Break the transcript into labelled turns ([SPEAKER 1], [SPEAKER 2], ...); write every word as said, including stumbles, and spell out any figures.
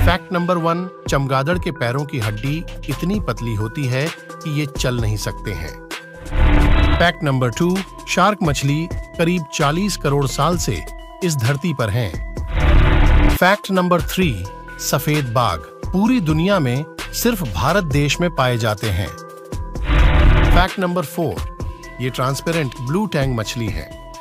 [SPEAKER 1] Fact number one, चमगादड़ के पैरों की हड्डी इतनी पतली होती है कि ये चल नहीं सकते हैं। फैक्ट नंबर टू, शार्क मछली करीब चालीस करोड़ साल से इस धरती पर हैं। फैक्ट नंबर थ्री, सफेद बाघ पूरी दुनिया में सिर्फ भारत देश में पाए जाते हैं। फैक्ट नंबर फोर, ये ट्रांसपेरेंट ब्लू टैंग मछली है।